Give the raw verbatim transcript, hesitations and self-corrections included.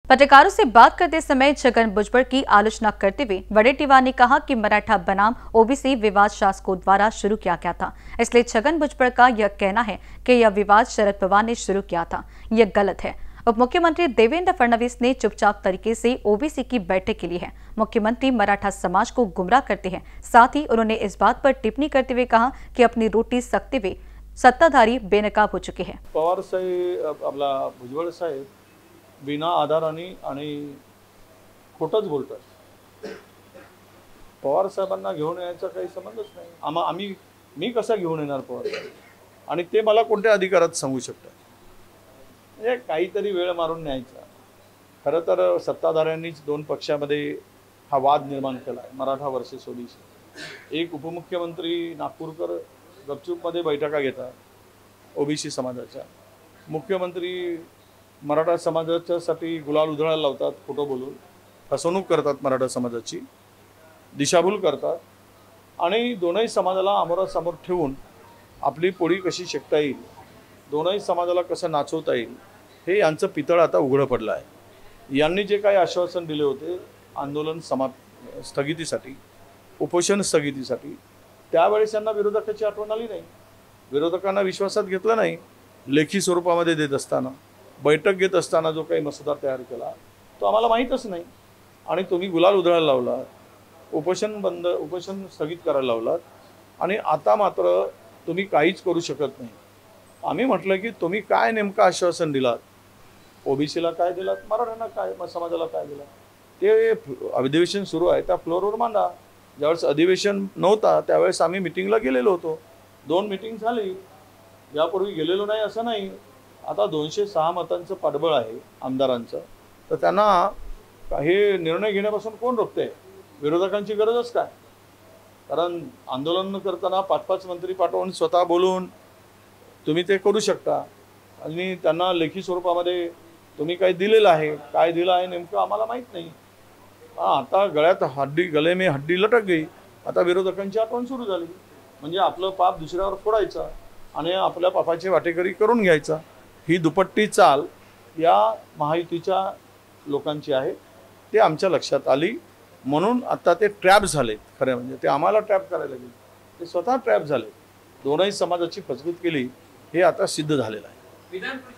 पत्रकारों से बात करते समय छगन भुजबल की आलोचना करते हुए वडेट्टीवार ने कहा कि मराठा बनाम ओबीसी विवाद शासकों द्वारा शुरू किया गया था। इसलिए छगन भुजबल का यह कहना है कि यह विवाद शरद पवार ने शुरू किया था, यह गलत है। उप मुख्यमंत्री देवेंद्र फडणवीस ने चुपचाप तरीके से ओबीसी की बैठक के लिए है। मुख्यमंत्री मराठा समाज को गुमराह करते हैं। साथ ही उन्होंने इस बात पर टिप्पणी करते हुए कहा कि अपनी रोटी सकते हुए सत्ताधारी बेनकाब हो चुके हैं। पवार साहेब आपला भुजबळ साहेब बिना आधाराने आणि खोटच बोलतात। पवार साहेबांना घेऊन यायचा काही संबंधच नाही। आम्हा आम्ही मी कसा घेऊन येणार पवार साहेब आणि ते मला कोणत्या अधिकारात सांगू शकतात? म्हणजे काहीतरी वेळ मारून न्यायचा। खरं तर सत्ताधाऱ्यांनीच दोन पक्षामध्ये हा वाद निर्माण केला आहे, मराठा वर्सेस ओबीसी। एक उपमुख्यमंत्री नागपूरकर गपचूपमध्ये बैठका घेतात ओबीसी समाजाच्या, मुख्यमंत्री मराठा समाजाच्यासाठी गुलाल उधळायला लावतात, खोटं बोलून फसवणूक करतात, मराठा समाजाची दिशाभूल करतात आणि दोनही समाजाला आमोरासमोर ठेवून आपली पोळी कशी शेकता येईल, दोनही समाजाला कसं नाचवता येईल, हे यांचं पितळ आता उघडं पडलं आहे। यांनी जे काही आश्वासन दिले होते आंदोलन समाप्त स्थगितीसाठी, उपोषण स्थगितीसाठी, त्यावेळेस यांना विरोधकाची आठवण आली नाही, विरोधकांना विश्वासात घेतलं नाही। लेखी स्वरूपामध्ये देत असताना, बैठक घेत असताना जो काही मसुदा तयार केला तो आम्हाला माहीतच नाही आणि तुम्ही गुलाल उधळायला लावला, उपोषण बंद उपोषण स्थगित करायला लावलात आणि आता मात्र तुम्ही काहीच करू शकत नाही। आम्ही म्हटलं की तुम्ही काय नेमकं आश्वासन दिलात, ओबीसीला काय दिलात, मराठ्यांना काय, समाजाला काय दिलात, ते अधिवेशन सुरू आहे त्या फ्लोअरवर मांडा। ज्यावेळेस अधिवेशन नव्हता त्यावेळेस आम्ही मीटिंगला गेलेलो होतो, दोन मीटिंग झाली, यापूर्वी गेलेलो नाही असं नाही। आता दोनशे सहा मतांचं पाठबळ आहे आमदारांचं, तर त्यांना हे निर्णय घेण्यापासून कोण रोखते? विरोधकांची गरजच काय? कारण आंदोलन करताना पाच पाच मंत्री पाठवून स्वतः बोलून तुम्ही ते करू शकता आणि त्यांना लेखी स्वरूपामध्ये तुम्ही काय दिलेलं आहे, काय दिलं आहे नेमकं आम्हाला माहीत नाही। आता गळ्यात हड्डी, गले में हड्डी लटक गई। आता विरोधकांची आठवण सुरू झाली, म्हणजे आपलं पाप दुसऱ्यावर फोडायचं आणि आपल्या पापाची वाटेकरी करून घ्यायचा। ही दुपट्टी चाल या महायुतीच्या लोकांची आहे, ते आमच्या लक्षात आली, म्हणून आता ते ट्रॅप झालेत। खरे म्हणजे ते आम्हाला ट्रॅप करायला गेले, ते स्वतः ट्रॅप झाले, दोनही समाजाची फसवणूक केली, हे आता सिद्ध झालेलं आहे।